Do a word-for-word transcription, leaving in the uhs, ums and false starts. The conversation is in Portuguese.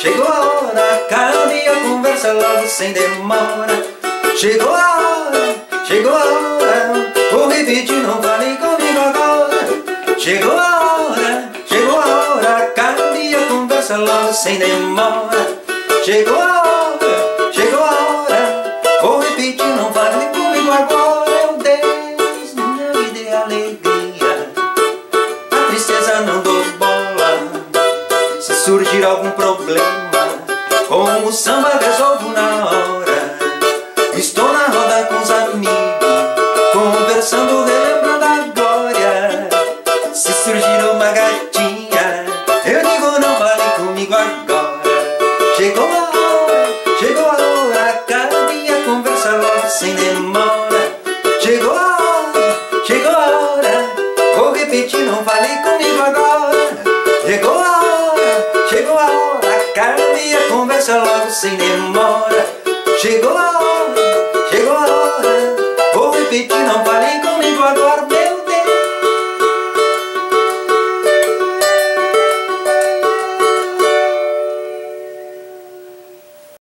chegou a hora, cabe a conversa logo sem demora. Chegou a hora, chegou a hora, vou repetir, não fale comigo agora. Chegou a hora, chegou a hora, cabe a conversa logo sem demora. Chegou a hora, chegou a hora, vou repetir, não fale comigo agora. Meu Deus, minha vida é alegria, a tristeza não dou bola. Se surgir algum problema, com o samba resolvo na hora. Estou na roda com os amigos, conversando, relembrando a glória. Se surgir uma gatinha, eu digo não fale comigo agora. Chegou a hora, chegou a hora, cabe a conversa logo sem demora. Chegou a hora, chegou a hora, vou repetir, não fale comigo agora. Chegou a hora, chegou a hora, cabe a conversa logo sem demora. Chegou a hora,